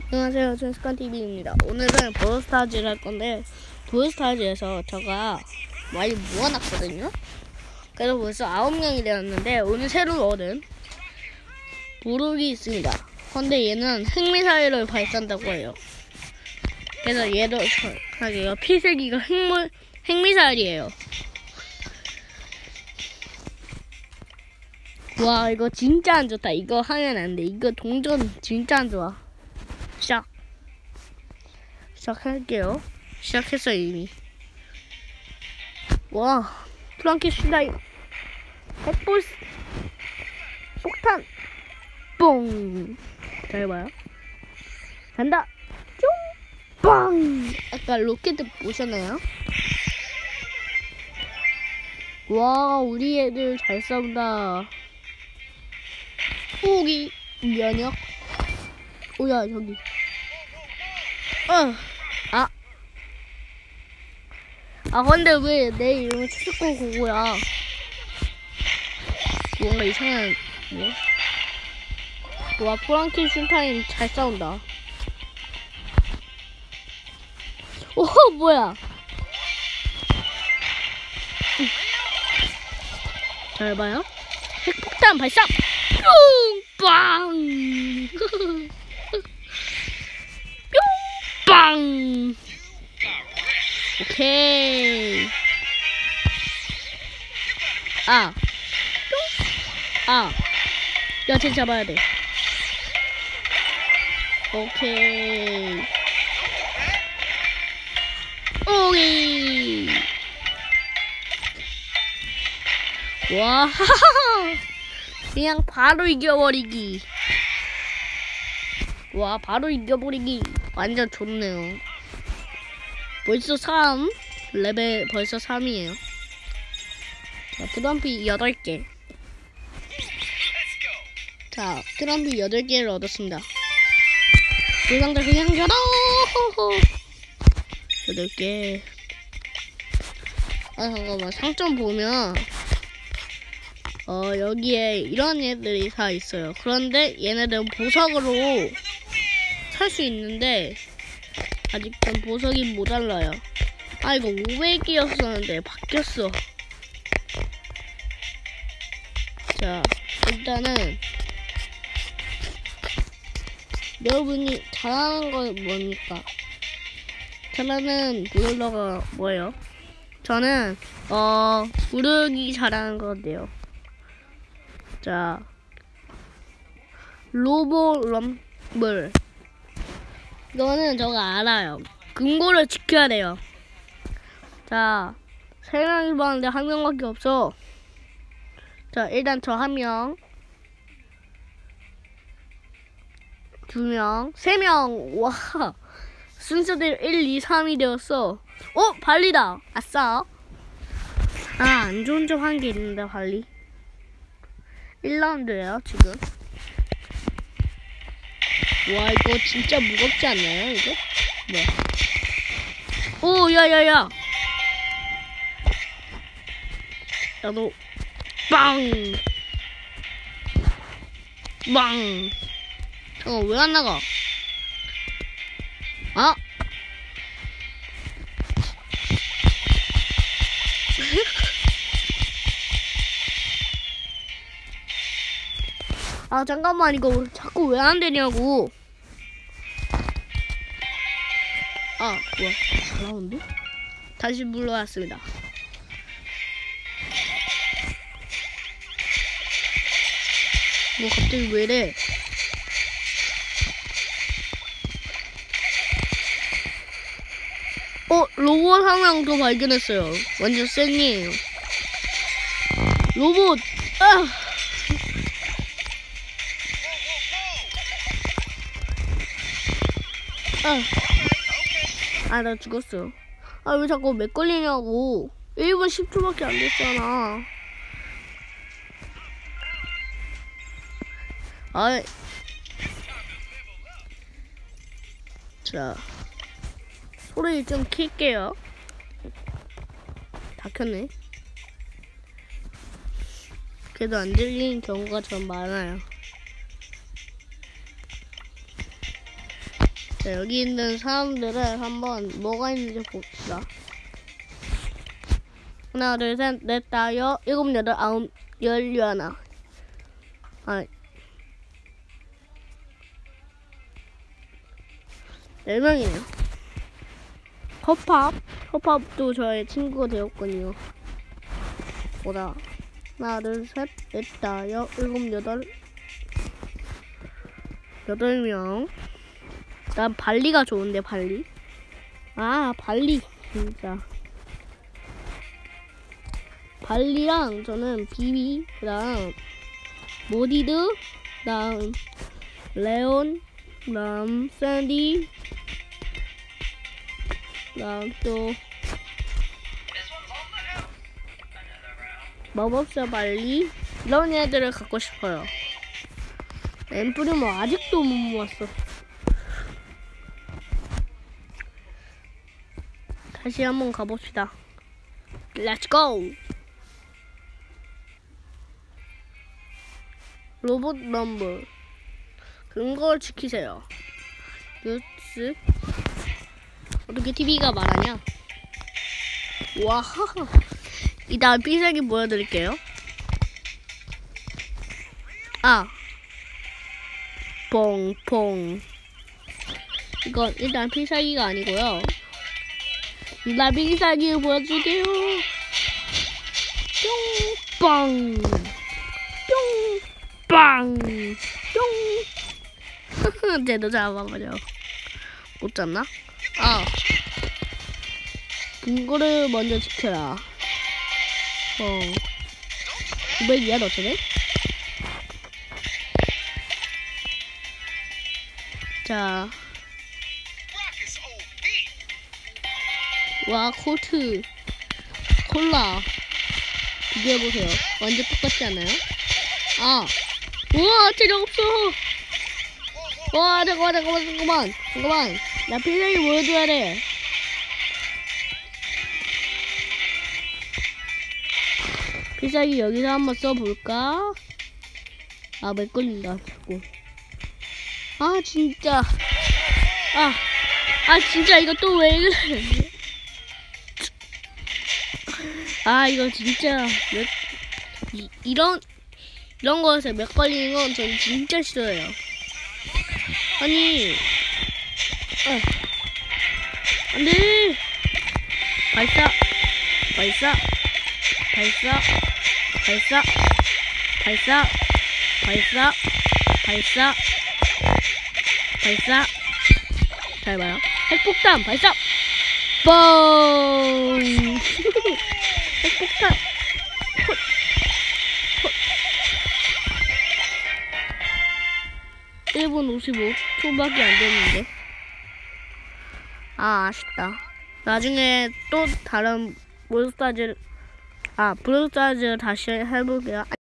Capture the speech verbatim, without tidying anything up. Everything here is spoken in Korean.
안녕하세요, 춘스칸티비입니다. 오늘은 브롤스타즈를 할 건데, 브롤스타즈에서 제가 많이 모아놨거든요. 그래서 벌써 아홉 명이 되었는데, 오늘 새로 얻은 부룩이 있습니다. 근데 얘는 핵미사일을 발사한다고 해요. 그래서 얘도 하게요. 피세기가 핵물, 핵미사일이에요. 와, 이거 진짜 안 좋다. 이거 하면 안 돼. 이거 동전 진짜 안 좋아. 시작. 시작할게요. 시작했어요, 이미. 와, 프랑켄슈타인. 핵불, 폭탄. 뽕. 잘 봐요. 간다. 쫑. 빵. 아까 로켓 보셨나요? 와, 우리 애들 잘 싸운다. 포기 면역. 오야, 저기. 어. 아. 아, 근데 왜 내 이름은 추석고 고고야? 뭔가 이상한, 뭐? 와, 프랑켄슈타인 잘 싸운다. 오, 뭐야? 잘 봐요. 핵폭탄 발사! 뿅! 빵! 뿅! 빵! 오케이. 아. 뿅! 아. 야, 쟤 잡아야 돼. 오케이. 오이. 와, 그냥 바로 이겨버리기. 와, 바로 이겨버리기. 완전 좋네요. 벌써 삼. 레벨 벌써 삼이에요. 자, 트럼피 여덟 개. 자, 트럼피 여덟 개를 얻었습니다. 불상자 그냥 열어! 여덟 개. 아, 잠깐만. 상점 보면, 어, 여기에 이런 애들이 다 있어요. 그런데 얘네들은 보석으로 살 수 있는데, 아직 전 보석이 모자라요. 아, 이거 오백 개였었는데, 바뀌었어. 자, 일단은, 여러분이 잘하는 건 뭡니까? 잘하는 브롤러가 뭐예요? 저는, 어, 부르기 잘하는 건데요. 자, 로보럼블. 이거는 저가 알아요. 금고를 지켜야 돼요. 자, 세 명이 봤는데 한 명밖에 없어. 자, 일단 저 한 명, 두 명, 세 명. 와, 순서대로 일, 이, 삼이 되었어. 어? 발리다. 아싸. 아, 안 좋은 점 한 게 있는데, 발리. 일 라운드예요 지금. 와, 이거 진짜 무겁지 않나요, 이거? 뭐야? 오, 야야야. 야, 너 빵! 빵! 잠깐, 왜 안 나가? 아! 아, 잠깐만, 이거 자꾸 왜 안 되냐고. 아, 뭐야, 잘 나오는데? 다시 물러왔습니다. 뭐 갑자기 왜 이래? 어, 로봇 한 명 더 발견했어요. 완전 쌩이에요. 로봇! 아! 아, 아, 나 죽었어. 아, 왜 자꾸 맥 걸리냐고. 일 분 십 초밖에 안 됐잖아. 아, 자, 소리 좀 킬게요. 다 켰네. 그래도 안 들리는 경우가 좀 많아요. 자, 여기 있는 사람들을 한번 뭐가 있는지 봅시다. 하나, 둘, 셋, 넷, 다, 여, 일곱, 여덟, 아홉, 열, 열하나. 아, 네 명이네요. 허팝, 허팝도 저의 친구가 되었군요. 보다. 하나, 둘, 셋, 넷, 다, 여, 일곱, 여덟, 여덟 명. 난 발리가 좋은데, 발리. 아, 발리, 진짜. 발리랑 저는 비비, 그 다음, 모디드, 그 다음, 레온, 그 다음, 샌디, 그 다음 또, 마법사 발리, 이런 애들을 갖고 싶어요. 엠프리모 아직도 못 모았어. 다시 한번 가봅시다. Let's go! 로봇 넘버. 근거를 지키세요. 뉴스. 어떻게 티비가 말하냐? 와. 이 다음 필살기 보여드릴게요. 아. 뽕뽕. 이건 일단 필살기가 아니고요. 나 필살기를 보여줄게요. 뿅빵. 뿅빵. 뿅. 쟤도 잡아버려. 못 잡나? 아. 근거를 먼저 지켜라. 어. 구백이야, 너 쟤네? 자. 와, 콜트. 콜라. 비교해보세요. 완전 똑같지 않아요? 아. 우와, 체력 없어. 와, 잠깐만, 잠깐만, 잠깐만. 잠깐만. 나 필살기 보여줘야 돼. 필살기 여기서 한번 써볼까? 아, 몇 걸린다, 자꾸. 아, 진짜. 아, 아, 진짜 이거 또 왜 그래. 아, 이거 진짜. 몇, 이, 이런, 이런 거에서 몇 걸리는 건 전 진짜 싫어요. 아니, 아, 안 돼! 발사, 발사, 발사, 발사, 발사, 발사, 발사, 발사. 잘 봐요. 핵폭탄 발사! 뻥! 핵폭탄! 헛! 헛! 일 분 오십오 초밖에 안 됐는데. 아, 아쉽다. 나중에 또 다른 몬스타즈, 아, 브롤스타즈 다시 해볼게요.